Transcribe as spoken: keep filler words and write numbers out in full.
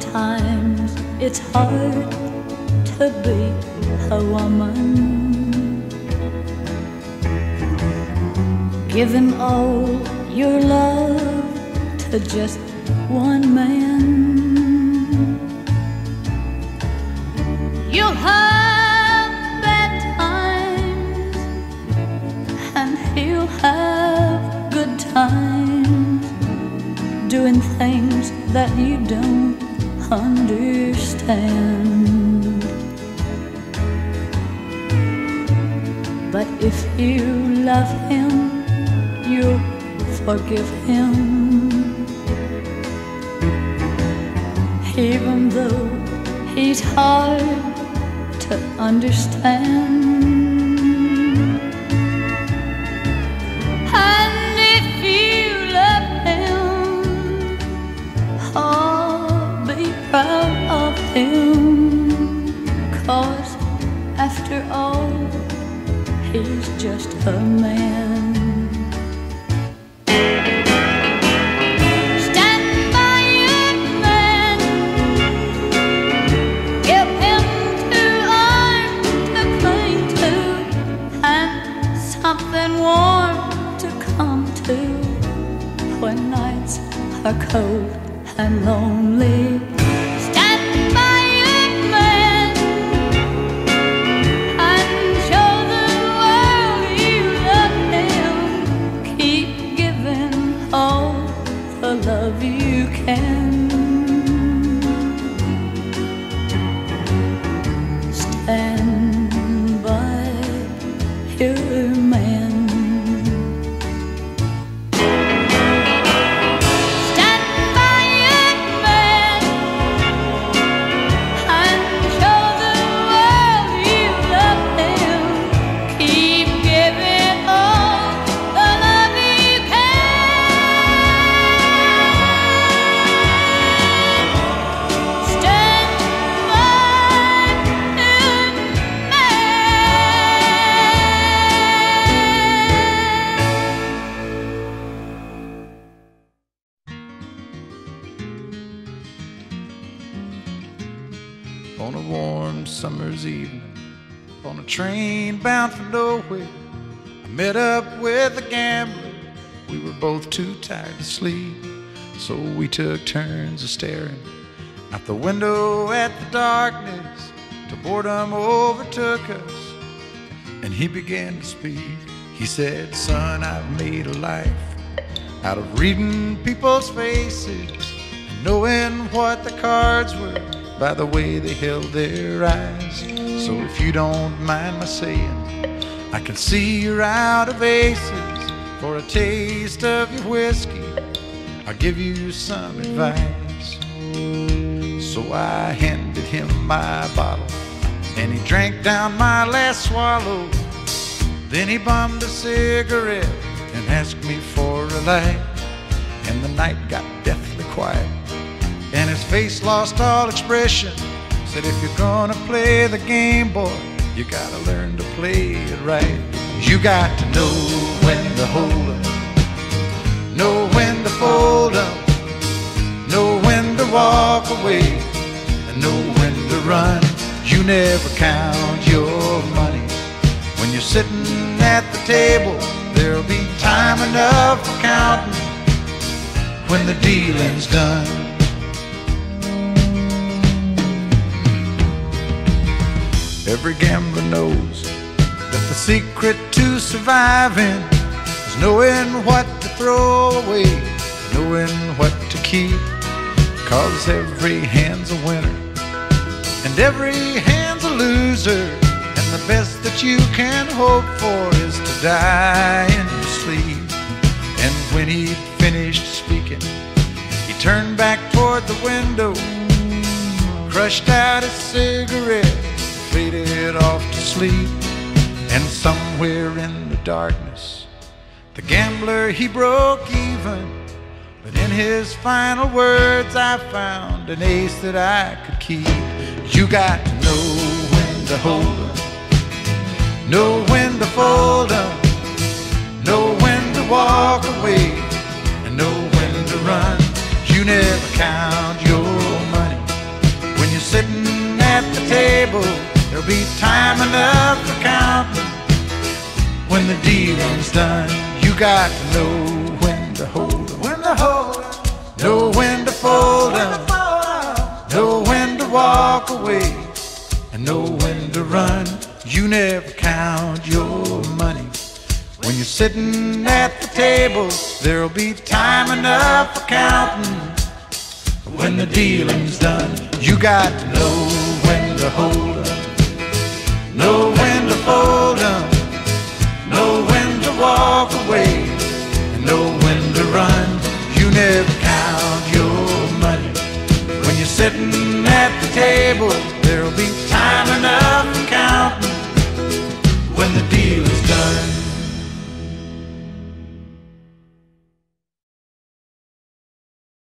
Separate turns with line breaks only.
Sometimes it's hard to be a woman. Give him all your love to just one man. You'll have bad times and he'll have good times, doing things that you don't understand. But if you love him, you'll forgive him, even though he's hard to understand. And if you love him, oh, be proud of him, 'cause after all, he's just a man. Something warm to come to when nights are cold and lonely. Stand by your man and show the world you love him. Keep giving all the love you can. Stand by your man. Stand by your man and show the world you love him. Keep giving all the love you can. Stand by your man.
On a warm summer's evening, on a train bound for nowhere, I met up with a gambler. We were both too tired to sleep, so we took turns of staring out the window at the darkness till boredom overtook us, and he began to speak. He said, "Son, I've made a life out of reading people's faces and knowing what the cards were by the way they held their eyes. So if you don't mind my saying, I can see you're out of aces. For a taste of your whiskey, I'll give you some advice." So I handed him my bottle, and he drank down my last swallow. Then he bummed a cigarette and asked me for a light, and the night got deathly quiet, and his face lost all expression. Said, "If you're gonna play the game, boy, you gotta learn to play it right. You got to know when to hold up, know when to fold up, know when to walk away, and know when to run. You never count your money when you're sitting at the table. There'll be time enough for counting when the dealing's done." Every gambler knows that the secret to surviving is knowing what to throw away, knowing what to keep. 'Cause every hand's a winner and every hand's a loser, and the best that you can hope for is to die in your sleep. And when he'd finished speaking, he turned back toward the window, crushed out his cigarette, faded off to sleep. And somewhere in the darkness, the gambler, he broke even. But in his final words, I found an ace that I could keep. You got to know when to hold up, know when to fold up, know when to walk away, and know when to run. You never count your money be time enough for counting when the dealing's done. You got to know when to hold 'em, when to hold 'em, know when to fold 'em, know when to walk away, and know when to run. You never count your money when you're sitting at the table. There'll be time enough for counting when the dealing's done. You got to know when to hold 'em, know when to fold 'em, know when to walk away, and know when to run. You never count your money when you're sitting at the table. There'll be time enough for counting when the deal is done.